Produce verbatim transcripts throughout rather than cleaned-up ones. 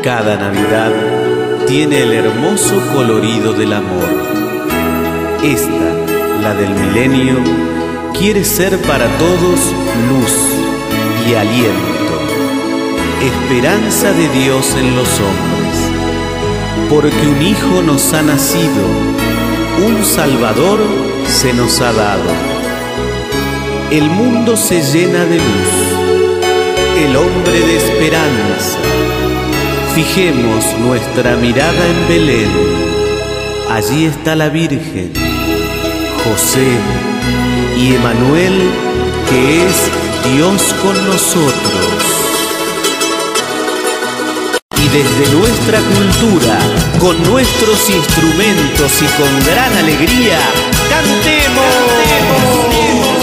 Cada Navidad tiene el hermoso colorido del amor. Esta, la del milenio, quiere ser para todos luz y aliento, esperanza de Dios en los hombres, porque un Hijo nos ha nacido, un Salvador se nos ha dado. El mundo se llena de luz, el hombre de esperanza. Fijemos nuestra mirada en Belén. Allí está la Virgen, José y Emanuel, que es Dios con nosotros. Y desde nuestra cultura, con nuestros instrumentos y con gran alegría, cantemos. ¡Cantemos!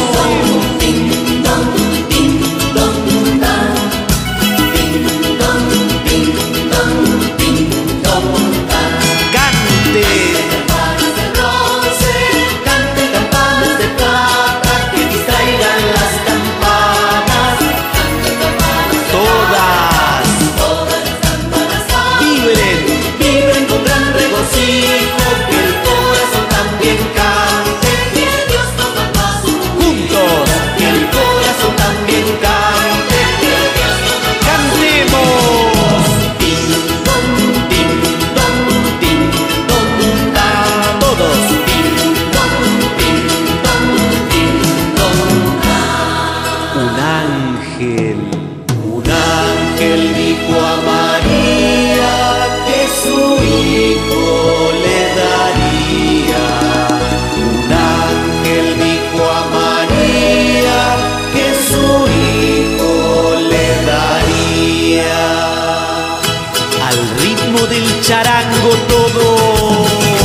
Charango todo.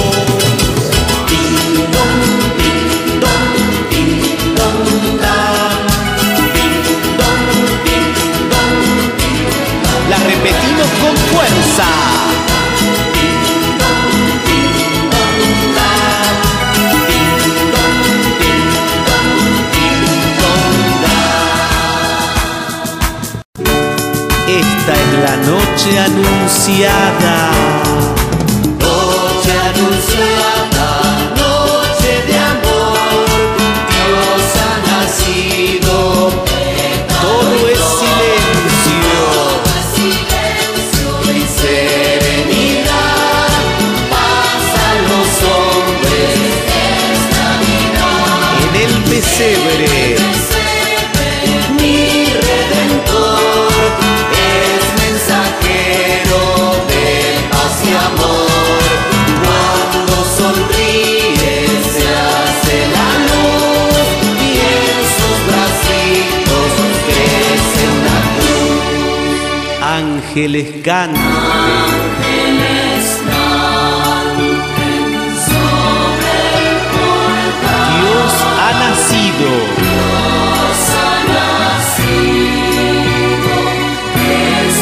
Ding dong, ding dong, ding dong dan. Ding dong, ding dong, ding dong. La repetimos con fuerza. Ding dong, ding dong dan. Ding dong, ding dong, ding dong dan. Esta es la noche anunciada. Pesebre. Mi Redentor es mensajero de paz y amor. Cuando sonríe se hace la luz y en sus bracitos crece una cruz. Ángeles canten. Ha nacido, Dios ha nacido, es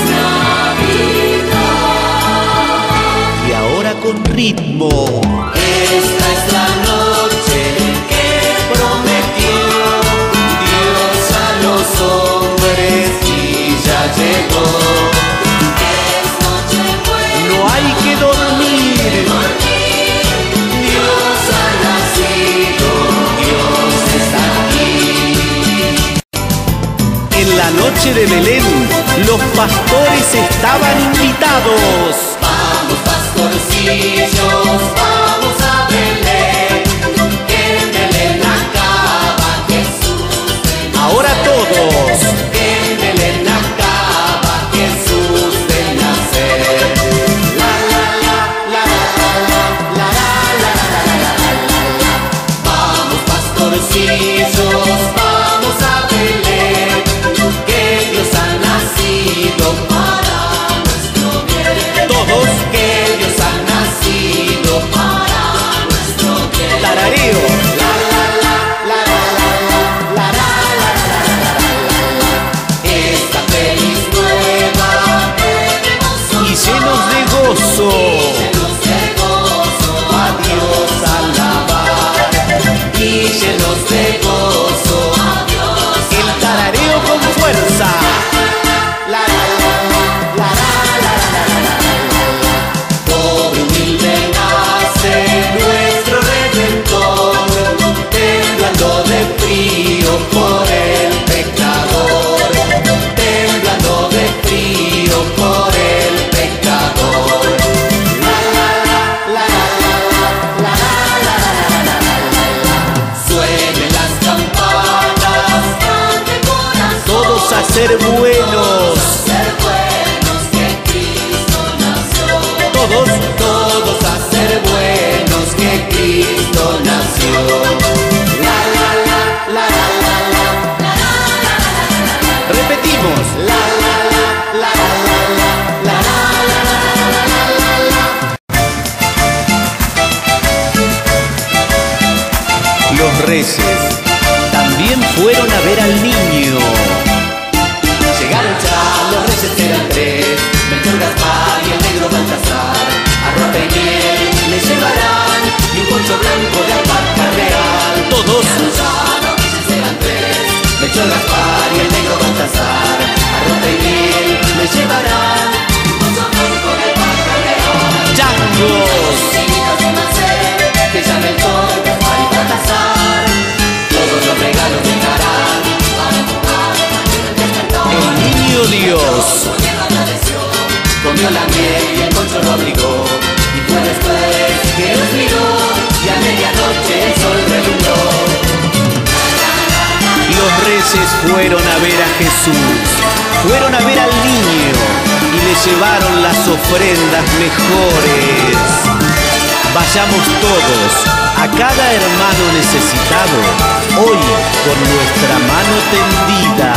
Navidad. Y ahora con ritmo. Esta es la noche que prometió Dios a los hombres y ya llegó. Es noche buena, no hay que dormir. Dios ha nacido. En la noche de Belén, los pastores estaban invitados. Vamos, pastorcillos, vamos a Belén, que en Belén acaba Jesús. Ahora todos. Que en Belén acaba Jesús de nacer. La la la la la la la la la la la la. Vamos, pastorcillos, vamos a Belén. Para nuestro bien. Todos, que Dios ha nacido para nuestro bien. Tarareo. La la la la la la la la la la. Esta feliz nueva tenemos y llenos de gozo. Llenos de gozo a Dios alabar. Y llenos de gozo a Dios. El tarareo con fuerza. La la la la la la la la. todos, todos a ser buenos, que Cristo nació. La la la, la la la la, repetimos, la la la, la la la, la la la la la. Los reyes también fueron a ver al niño. Llegaron ya, los reyes eran tres, Melchor, Gaspar y el negro Baltasar. Arroz y miel le llevarán y un poncho blanco de alpaca real. Todos, Llegaron ya, los reyes eran tres, Melchor, Gaspar y el negro Baltasar. Arroz y miel le llevarán y un poncho blanco de alpaca real. changos, Hijos de Mancé, que ya Melchor, Gaspar y Baltasar, todos los regalos dejarán para jugar el despertar. el niño Dios. Comió la miel y el poncho lo abrigó, y fue después que los miró, y a medianoche el sol relumbró. Los reyes fueron a ver a Jesús, fueron a ver al niño y le llevaron las ofrendas mejores. Vayamos todos a cada hermano necesitado, hoy con nuestra mano tendida.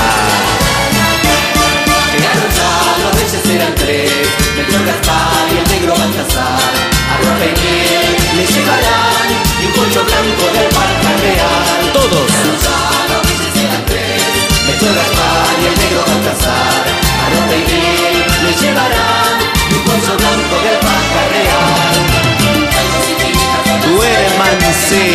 Llegaron ya, los reyes eran tres, Melchor, Gaspar y el negro Baltasar. Arroz y miel le llevarán y un poncho blanco de alpaca real. Todos, Llegaron ya, los reyes eran tres, Melchor, Gaspar y el negro Baltasar. Arroz y miel le llevarán y un poncho blanco de alpaca real. duérmanse.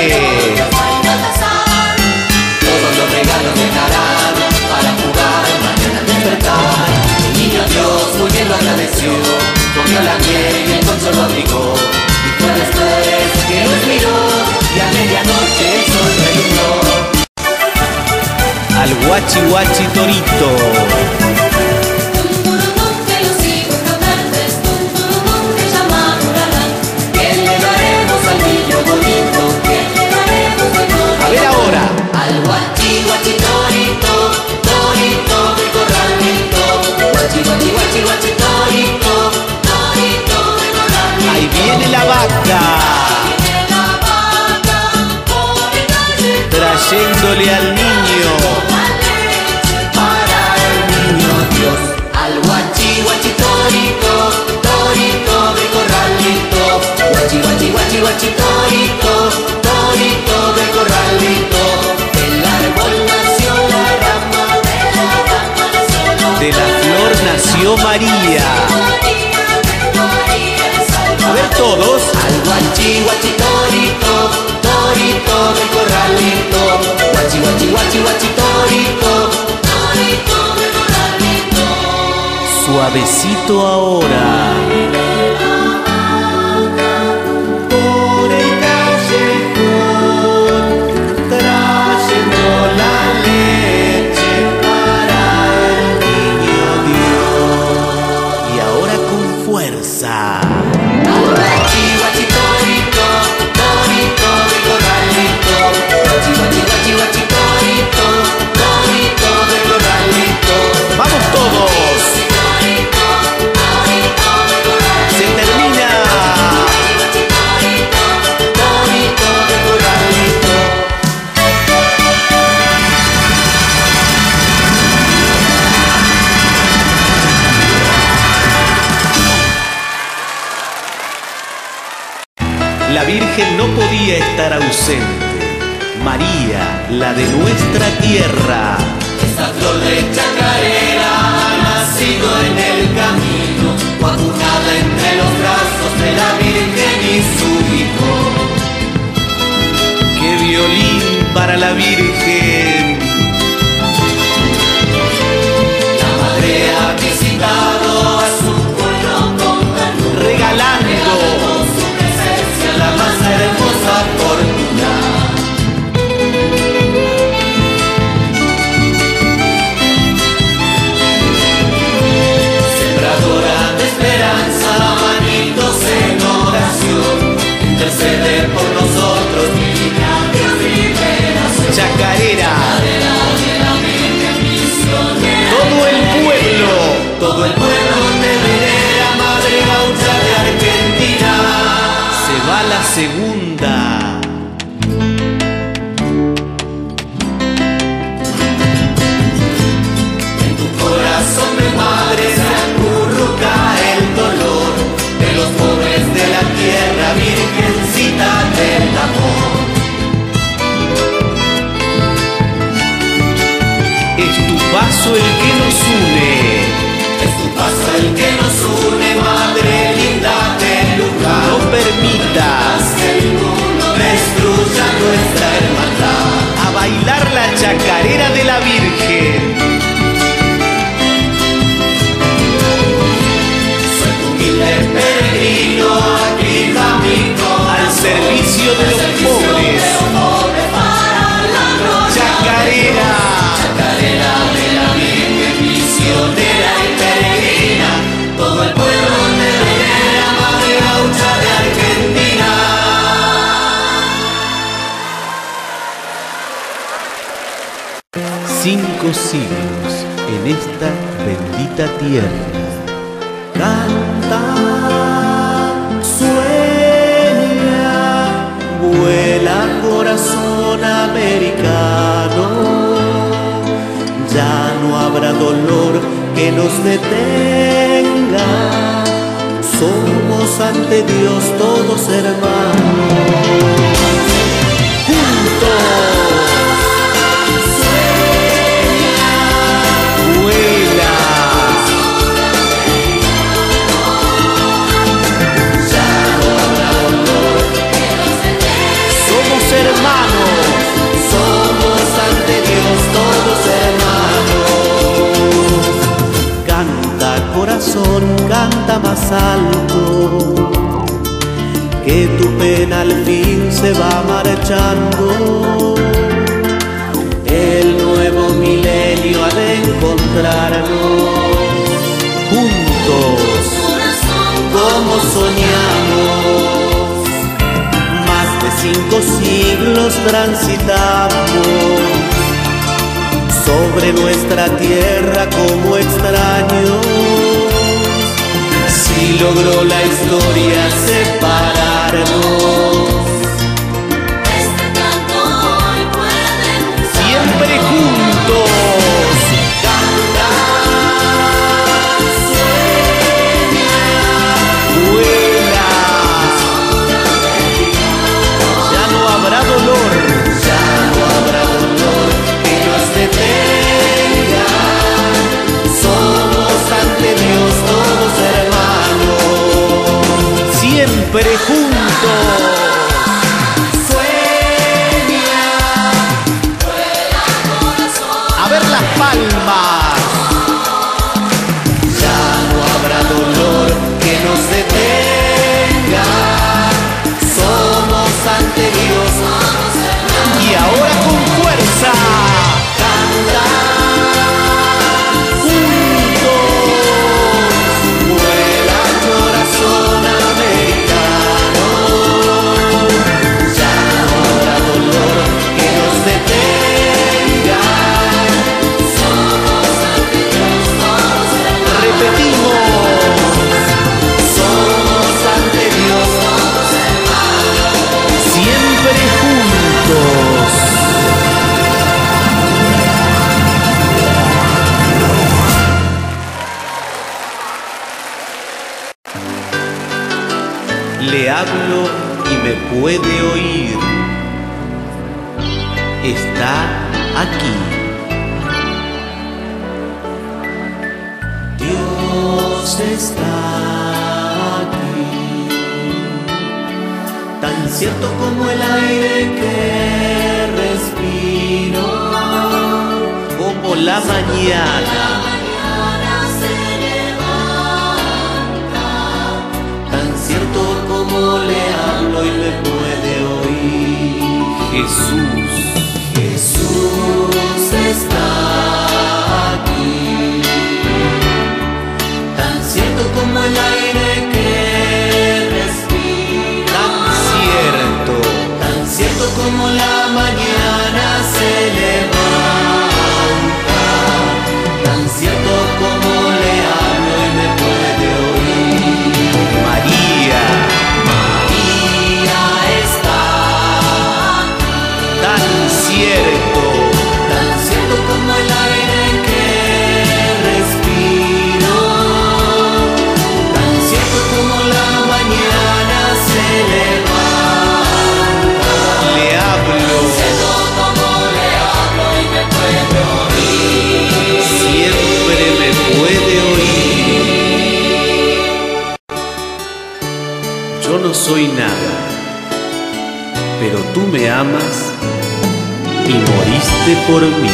Todos los regalos dejarán para jugar mañana al despertar. El niño Dios muy bien lo agradeció, comió la miel y el poncho lo abrigó, y fue después que los miró, y a medianoche el sol relumbró. Al guachi guachi torito, ¿Qué le daremos al niño bonito? ¿Qué le daremos al niño? a ver ahora, Al guachi guachi torito, torito del corralito. Guachi guachi guachi guachi torito, torito del corralito. ahí viene la vaca, Viene la vaca por el callejón, trayéndole al niño. toma leche para el niño Dios. Al guachi guachi torito, torito del corralito. Guachi guachi guachi guachi torito, torito del corralito. Del árbol nació la rama, de la rama nació la De la flor nació María. María, María el Salvador. A ver todos, Al guachi guachi torito, torito del corralito. Guachi guachi guachi guachi torito, torito del corralito. suavecito ahora. Por el callejón, trayendo la leche para el niño Dios. Y ahora con fuerza. Al guachi guachi torito, torito del corralito. Guachi guachi guachi guachi torito, torito del corralito. ¡Vamos todos! Se termina. La Virgen no podía estar ausente. María, la de nuestra tierra. Esta flor de chacarera ha nacido en el camino, vacunada entre los brazos de la Virgen y su hijo. ¡Qué violín para la Virgen! La madre ha visitado a su pueblo con ternura, Regalando con su presencia la más hermosa fortuna. segunda. En tu corazón de madre se acurruca el dolor de los pobres de la tierra, virgencita del amor. Es tu paso el que nos une. Es tu paso el que nos une, madre linda del lugar. No permitas que el mundo destruya nuestra hermandad. a bailar la chacarera de la Virgen. Soy tu humilde peregrino, aquí camino Al servicio de los pobres. para la gloria. Chacarera. Chacarera de la Virgen, misionera y peregrina, todo el pueblo te venera, madre gaucha de Argentina. Cinco siglos en esta bendita tierra. Canta, sueña, vuela corazón americano. Ya no habrá dolor que nos detenga. Somos ante Dios todos hermanos. Juntos. Vuela. Somos hermanos. Somos ante Dios todos hermanos. Canta corazón, canta más alto, que tu pena al fin se va marchando. El nuevo milenio ha de encontrarnos Juntos. como soñamos. Más de cinco siglos transitamos sobre nuestra tierra como extraños. Si logró la historia separarnos, Siempre juntos. canta, sueña, Vuela. Ya no habrá dolor. ya no habrá dolor que nos detenga. Somos ante Dios todos hermanos. Siempre juntos. Sueña, A ver las palmas. ya no habrá dolor que nos detenga. Somos ante Dios. Y ahora con fuerza. Canta, juntos, vuela corazón americano. Ya no habrá dolor que nos detenga. Somos ante Dios todos hermanos. Repetimos. Somos ante Dios todos hermanos. Siempre juntos. Le hablo y me puede oír. Está aquí. Dios está aquí, tan cierto como el aire que respiro, Como la mañana. tan cierto como le hablo y me puede oír. Jesús. Jesús está aquí, tan cierto como el aire que respiro, Tan cierto. tan cierto como la mañana se levanta, tan cierto como le hablo y me puede oír. María. María mañana se levanta. Le hablo, Siento como le hablo y me puede oír. siempre me puede oír. Yo no soy nada, pero tú me amas y moriste por mí.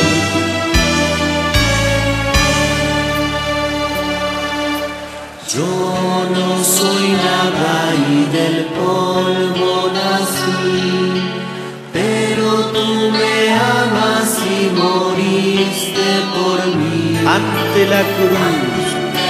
Yo no soy nada y del polvo nací, pero tú me amas y moriste por mí. Ante la cruz,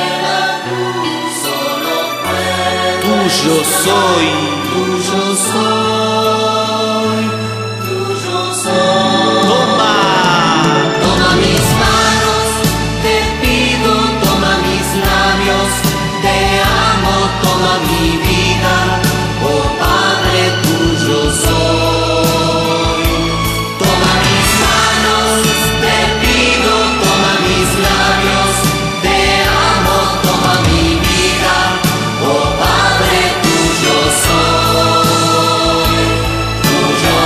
Solo puedo tuyo soy, tuyo soy, tuyo soy. toma, Toma mis manos, te pido, toma mis labios, te amo, toma mi vida, oh Padre, tuyo soy. Toma mis manos, te pido, toma mis labios, te amo, toma mi vida, oh Padre, tuyo soy, tuyo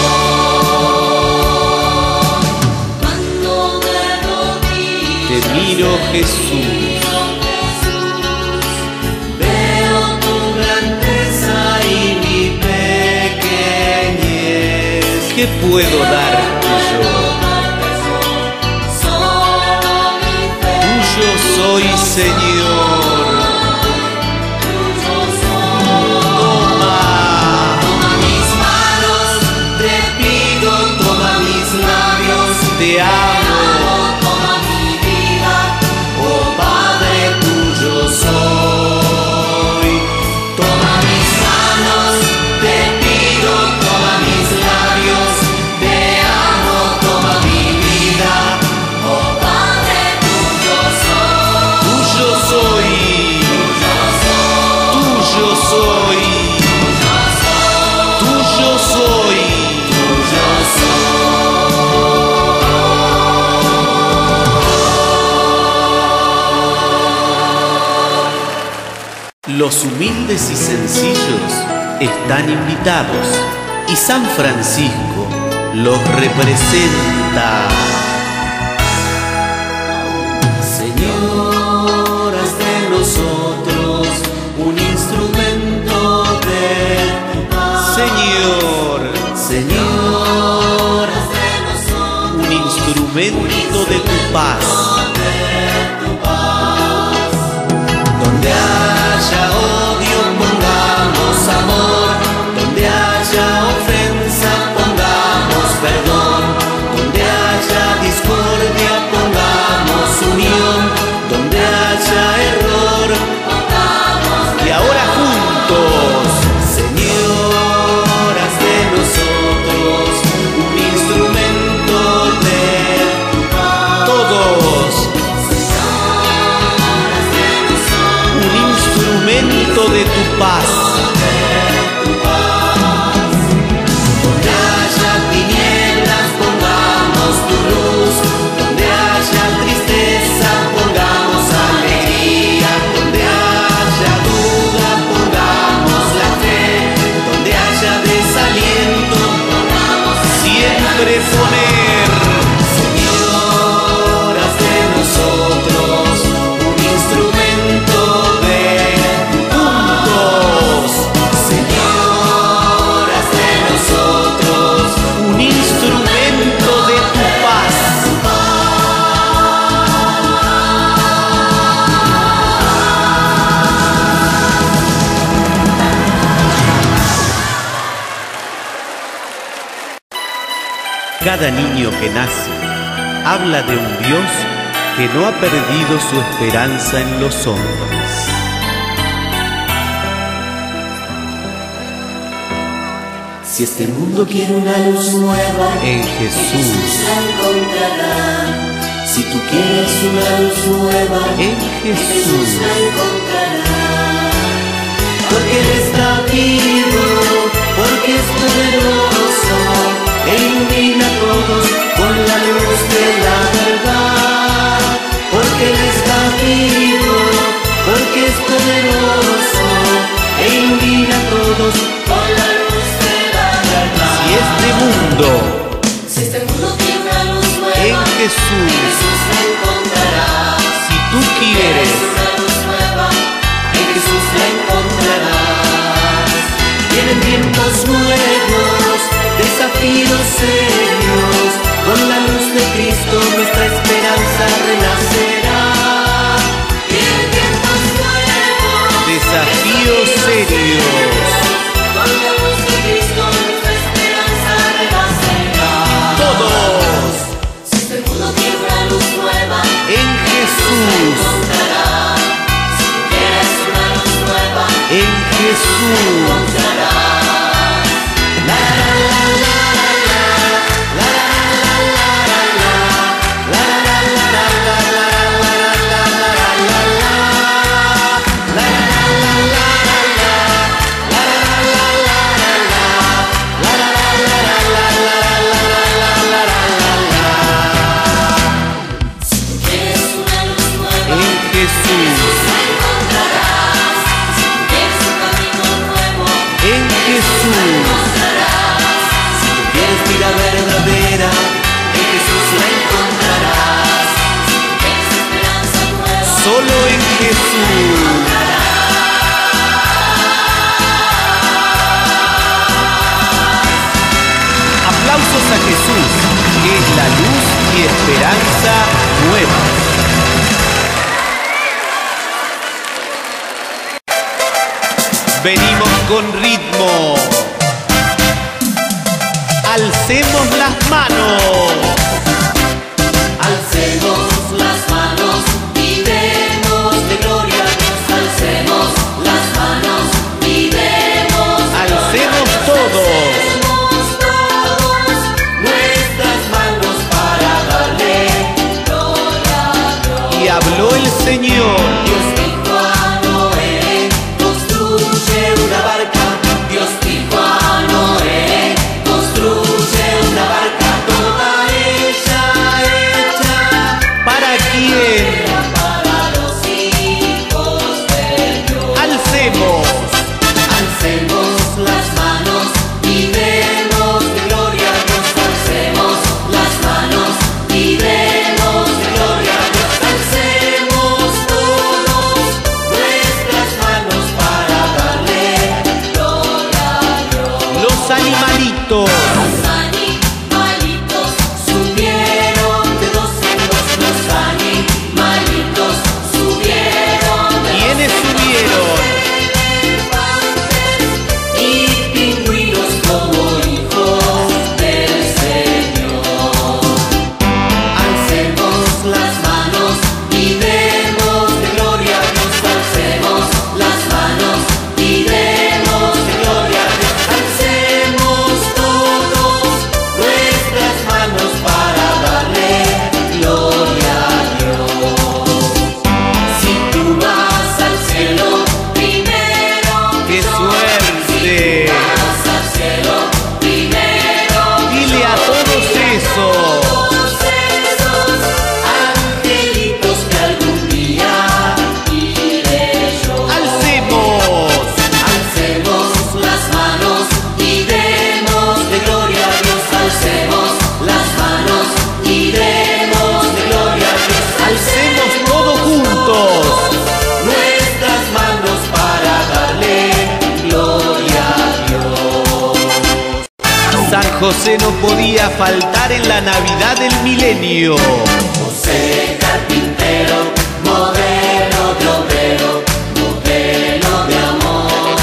soy. Cuando me rodillo te miro Jesús, veo tu grandeza y mi pequeñez. ¿qué puedo darte yo? Solo mi fe, Tuyo soy, Señor, tuyo soy. toma, Toma mis manos, te pido, toma mis labios, te amo, toma mi vida, oh Padre, tuyo soy. Toma mis manos, te pido, toma mis labios, te amo, toma mi vida, oh Padre, tuyo soy. tuyo soy, Tuyo soy, tuyo soy, tuyo soy. tuyo Los humildes y sencillos están invitados y San Francisco los representa. Señor, haz de nosotros un instrumento de tu paz. Señor, Señor, haz de nosotros un instrumento de tu paz. de tu paz. Donde haya odio pongamos amor, donde haya ofensa pongamos perdón, donde haya discordia pongamos unión, donde haya error pongamos. Y ahora juntos, Señor, haz de nosotros un instrumento de tu paz. todos, un instrumento de tu paz. Donde haya tinieblas pongamos tu luz, donde haya tristeza pongamos alegría, donde haya duda pongamos la fe, donde haya desaliento pongamos Siempre poner, Señor, haz de nosotros un instrumento de tu juntos, Señor, haz de nosotros un instrumento de tu paz. Cada niño que nace habla de un Dios que no ha perdido su esperanza en los hombres. Si este mundo quiere una luz nueva, En Jesús, la encontrará. Si tú quieres una luz nueva, en Jesús, la encontrará. Porque Él está vivo, porque es poderoso, e ilumina a todos con la luz de la verdad. Porque Él está vivo, porque es poderoso, e ilumina todos con la luz de la verdad. Si este mundo Si este mundo tiene una luz nueva, en Jesús, Jesús la encontrará. si tú quieres una luz nueva, en Jesús la encontrarás. Vienen tiempos nuevos, desafíos serios, con la luz de Cristo nuestra esperanza renacerá. Vienen tiempos nuevos, desafíos serios, con la luz de Cristo nuestra esperanza renacerá. todos Si este mundo tiene una luz nueva, en Jesús, encontrarás. Si tú quieres una luz nueva, en Jesús. encontrarás. La la la la la la, la la la la la la, la la la la la la, la la la la la la, la la la la la la, la la la la la la, la la la la la la. Si tú quieres una luz nueva, En Jesús, la encontrarás. Si tú quieres un camino nuevo, en Jesús, encontrarás. Si tú quieres vida verdadera, en Jesús la encontrarás. Si tú quieres esperanza nueva, solo en Jesús. Aplausos a Jesús, que es la luz y esperanza nueva. Venimos con ritmo. Alcemos las manos. alcemos las manos y demos de gloria a Dios. Alcemos las manos y demos de gloria a Alcemos Dios. todos. Alcemos todos nuestras manos para darle gloria a Dios. Y habló el Señor. Dios dijo a Noé, construye una barca. Dios dijo a Noé, construye una barca. Toda ella hecha ¿Para quién? para los hijos de Dios. Alcemos. Alcemos las manos y demos de gloria a Dios. Alcemos las manos y demos de gloria a Dios. Alcemos todos nuestras manos para darle gloria a Dios. Los animalitos. Los animalitos subieron de dos en dos. Los animalitos subieron de dos ¿Quiénes en dos. subieron? Y pingüinos como hijos del Señor. Alcemos las manos y demos de gloria a Dios. Alcemos las manos y demos de gloria a Dios. Alcemos todos nuestras manos para darle gloria a Dios. Si tú vas al cielo primero, ¡Qué yo. suerte! Si tú vas al cielo primero, Dile a todos eso. todos esos angelitos que algún día iré yo. Alcemos. Alcemos las manos y demos de gloria a Dios. Alcemos las manos y demos de gloria a Dios. Alcemos todos juntos. Nuestras manos para darle gloria a Dios. San José no podía faltar en la Navidad del milenio. José carpintero, modelo de obrero, modelo de amor.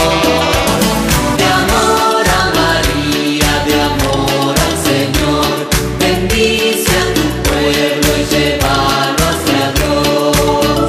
De amor a María, de amor al Señor. Bendice a tu pueblo y llévalo hacia Dios.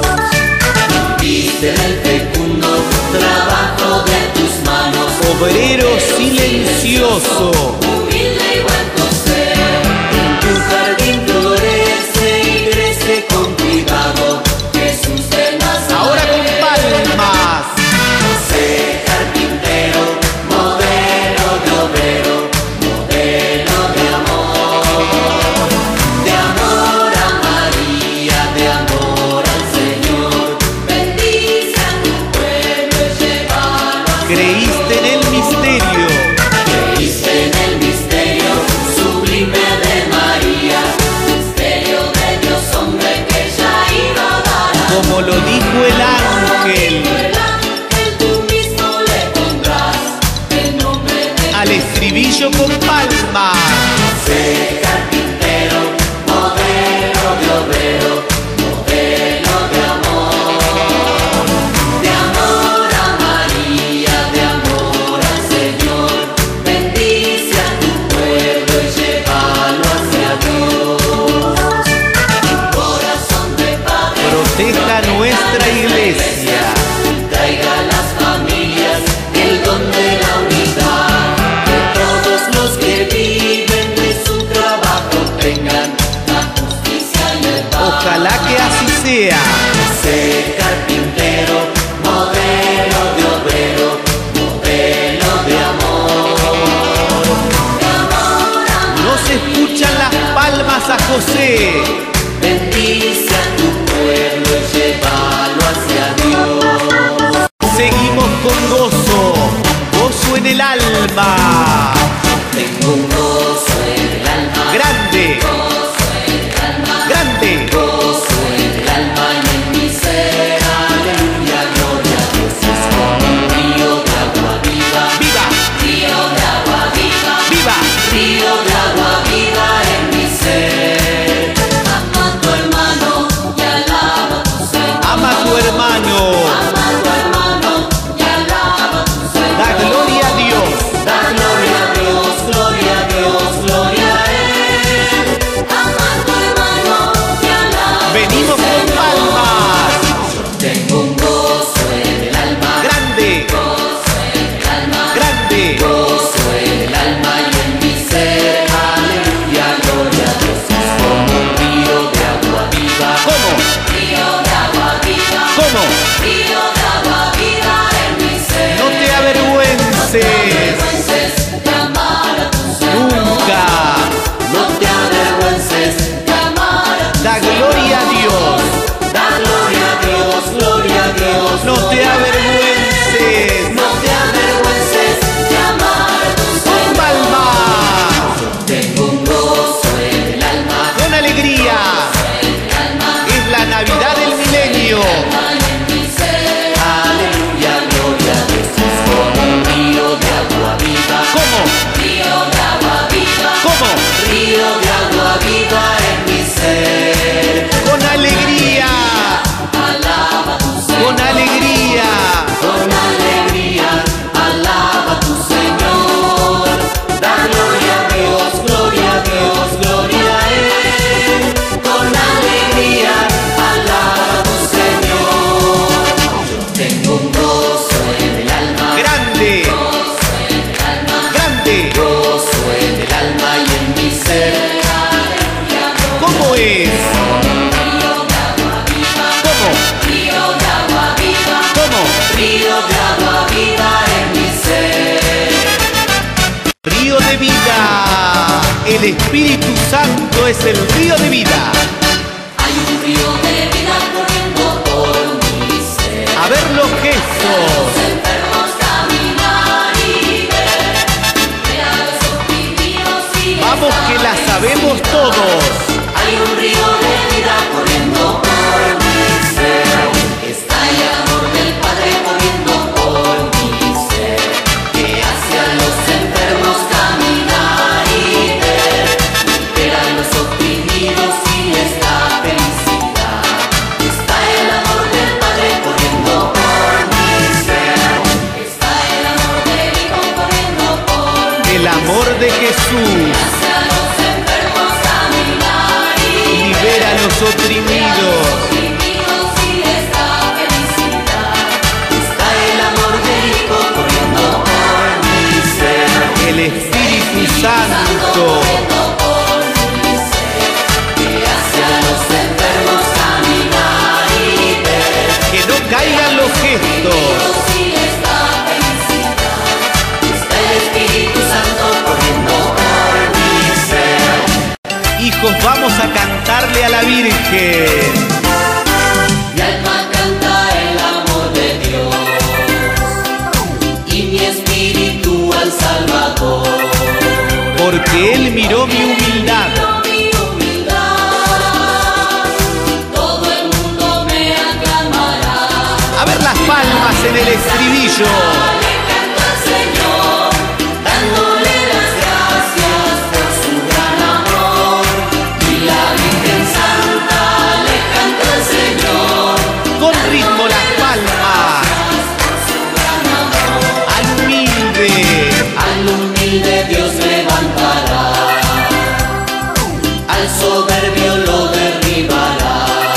Viste el fecundo trabajo de tus manos. Obrero silencioso. Humilde y buen José, en tu jardín florece y crece con cuidado Jesús de Nazaret. Ahora con palmas. José carpintero, modelo de obrero, modelo de amor. De amor a María, de amor al Señor. Bendice a tu pueblo y llévalo a Creíste en el misterio, Creíste en el misterio sublime de María, misterio de Dios hombre que ya iba a dar a como lo dijo el ángel. el ángel, tú mismo le pondrás el nombre de Al estribillo con palmas. Sé carpintero, modelo de obrero, modelo de amor, de amor a María, de amor al Señor. Bendice a tu pueblo y llévalo hacia Dios. Un corazón de padre Proteja nuestra iglesia. traiga a las familias el don de la unidad. Que todos los que viven de su trabajo tengan la justicia y el paz. Ojalá que así sea. Sé carpintero, modelo de obrero, modelo de amor, de amor a No se escuchan las palmas a José. bendice a tu pueblo y llévalo hacia Dios. Seguimos con gozo, gozo en el alma. Tengo un gozo en el alma, Grande, gozo en el alma, grande. gozo en el alma y en mi ser. Aleluya, gloria a Dios. Es como un río de agua viva, ¡Viva! río de agua viva, ¡Viva! río de agua viva en mi ser. Ama a tu hermano y alaba a tu Señor. Ama a tu hermano. Ama a tu hermano y alaba a tu Señor. Da gloria a Dios. Da gloria a Dios, gloria a Dios, gloria a Él. Ama a tu hermano y alaba a Venimos tu con Señor. palmas. Tengo un gozo en el alma, Grande, gozo en el alma, grande. gozo en el alma y en mi ser. Aleluya, gloria a Dios. Es como un río de agua viva, ¿Cómo? río de agua viva, ¿Cómo? río de agua viva en mi ser. No te avergüences. avergüences de amar a tu Señor. Nunca. No te avergüences de amar a tu Da gloria a Dios. Da gloria a Dios, gloria a Dios. No te avergüences. No te avergüences de amar a tu Con Señor. palmas. Tengo un gozo en el alma, Con alegría. en el alma, Es la Navidad del milenio. en mi ser. Aleluya, gloria a Dios. Es como un río de agua viva, ¿Cómo? río de agua viva, ¿Cómo? río de agua viva en mi ser. Con alegría. Alaba a tu Señor. Con alegría. Con alegría, alaba a tu Señor. Da gloria a Dios, gloria a Dios, gloria a Él. Con alegría, alaba a tu Señor. Yo tengo un gozo en el alma, Grande, gozo en el alma, grande. gozo en el alma y en mi ser. Aleluya, ¿Cómo es? río de agua viva, ¿Cómo? río de agua viva. ¿Cómo? Río de agua viva en mi ser. Río de vida. El Espíritu Santo es el río de vida. Hay un río de vida corriendo por mi ser. A ver los gestos. Los enfermos caminar y ver. Ver a los oprimidos y Vamos que la sabemos todos. Hay un río de vida corriendo por mi ser. Está el amor del Padre corriendo por mi ser. Que hace a los enfermos caminar y ver. Ver a los oprimidos y les da felicidad. Está el amor del Padre corriendo por mi ser. Está el amor del Hijo corriendo por mi ser. El amor de Jesús Hace a los enfermos caminar y libera a los oprimidos. oprimidos y les da felicidad. Está el amor del Hijo corriendo por mi ser. El Espíritu Santo. Corriendo por mi ser. Que hace a los enfermos caminar y ver. Que no caigan los gestos. Y les da felicidad. Está el Espíritu Santo corriendo por mi ser. Hijos, vamos a cantarle a la Virgen. porque Él miró mi humildad. Mi humildad, todo el mundo me aclamará. A ver las palmas en el estribillo. Le canto al Señor, dándole las gracias por su gran amor. Y la Virgen Santa le canta al Señor, Con ritmo las palmas. por su gran amor. Al humilde. Al humilde Dios levantará, al soberbio lo derribará,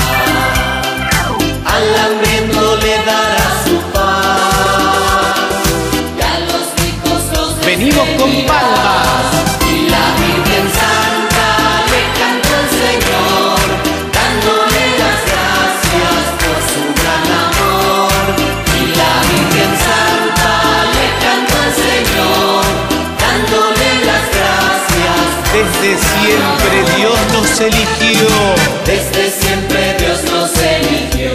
al hambriento le dará su paz, y a los ricos los Venimos con palmas. y la Virgen Santa le canta al Señor, dándole las gracias por su gran amor. Y la Virgen Santa le canta al Señor, dándole las gracias. Desde siempre Dios nos eligió. Desde siempre Dios nos eligió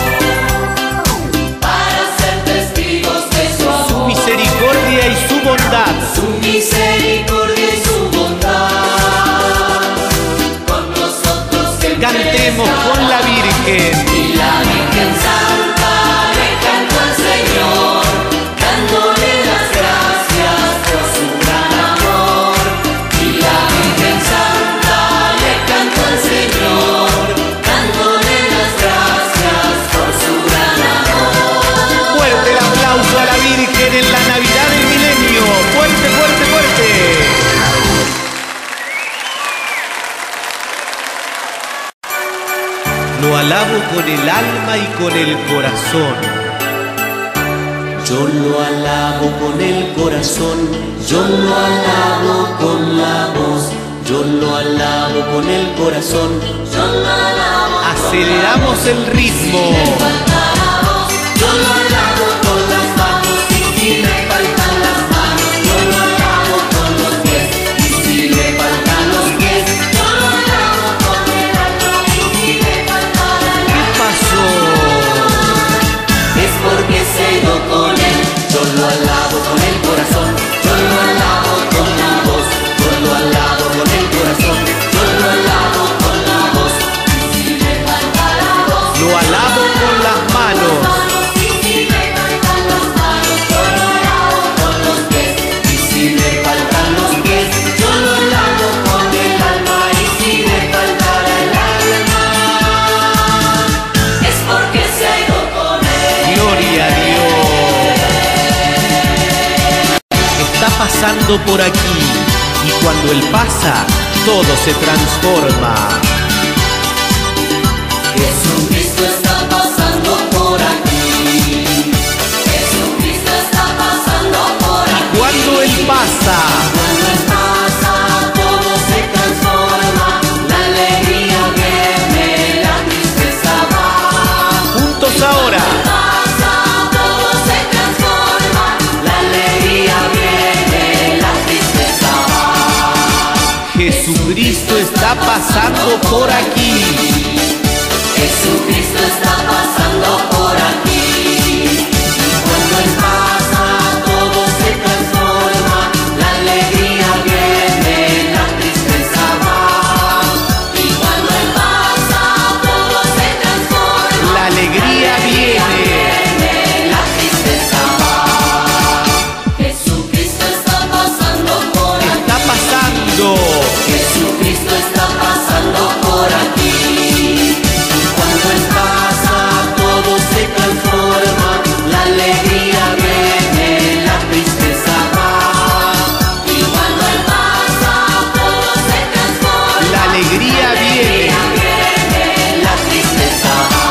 para ser testigos de su Su amor, misericordia y su bondad. su misericordia y su bondad. Con nosotros siempre Cantemos estará. con la Virgen. Y la Virgen Santa le canta al Señor, dándole las gracias por su gran amor. Y la Virgen Santa le canta al Señor, dándole las gracias por su gran amor. Fuerte el aplauso a la Virgen en la Navidad del Milenio. Fuerte, fuerte, fuerte. Lo alabo con el alma y con el corazón. Yo lo alabo con el corazón, yo lo alabo con la voz, yo lo alabo con el corazón, yo lo alabo. Aceleramos el ritmo. Yo lo alabo con las manos y si me faltan las manos, yo lo alabo con los pies y si me faltan los pies, yo lo alabo con el alma y si me faltan el ¿Qué alma, pasó? es porque se ido con él. Yo lo alabo con el corazón, yo lo alabo con la voz, yo lo alabo con el corazón, yo lo alabo con la voz y si me falta la voz, Lo alabo con las manos. y si me faltan las manos, yo lo alabo con los pies. Y si me faltan los pies, yo lo alabo con el alma. Y si me faltara el alma, es porque se ha ido con él. Gloria a Dios. Está pasando por aquí y cuando Él pasa, todo se transforma. Jesucristo está pasando por aquí. Jesucristo está pasando por aquí. Cuando Él pasa, Cuando Él pasa, todo se transforma. La alegría viene, la tristeza va. juntos ahora. Pasa, todo se transforma. La alegría viene, la tristeza va. Jesucristo está pasando por aquí. Jesucristo está pasando por aquí. Cuando Él pasa, todo se transforma. La alegría viene, la tristeza va. Y cuando Él pasa, todo se transforma. La alegría viene. La tristeza va. Jesucristo está pasando por aquí. Está pasando. Jesucristo está pasando por aquí. Cuando Él pasa, todo se transforma. La alegría viene, la tristeza va. Y cuando Él pasa, todo se transforma. La alegría viene. La tristeza va.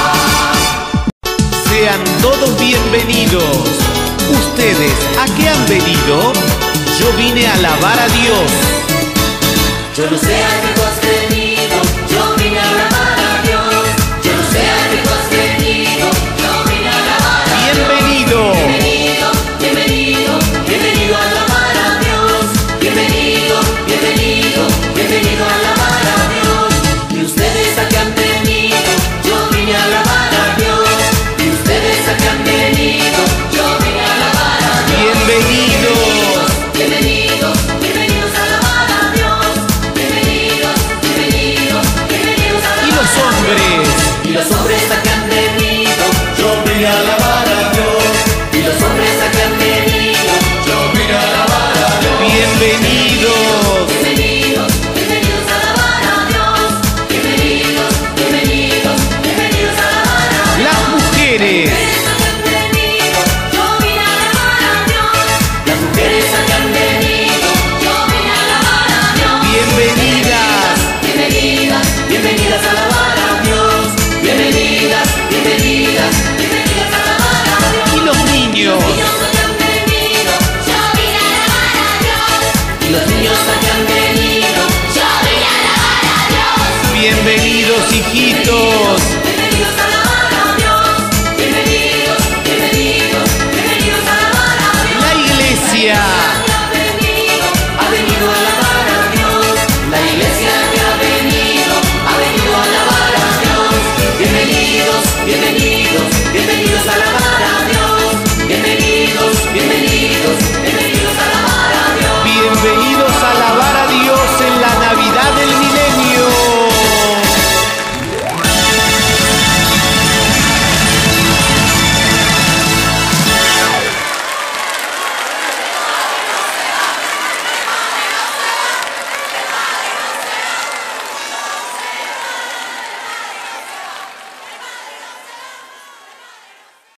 Sean todos bienvenidos. ¿Ustedes a qué han venido? Yo vine a alabar a Dios. Yo no sé a qué tú has venido, yo vine a alabar a Dios. Yo no sé a qué tú has venido, yo vine a alabar a Dios. Bienvenido. Bienvenido, bienvenido, bienvenido a alabar a Dios. Bienvenido, bienvenido, bienvenido a alabar a Dios. Y ustedes a qué han venido, yo vine a alabar a Dios. Y ustedes a qué han venido, yo vine a alabar a Dios. Bienvenidos. Bienvenidos, bienvenidos a alabar a iglesia que ha venido, ha venido a alabar a Dios. La iglesia que ha venido, ha venido a alabar a Dios. Bienvenidos, bienvenidos.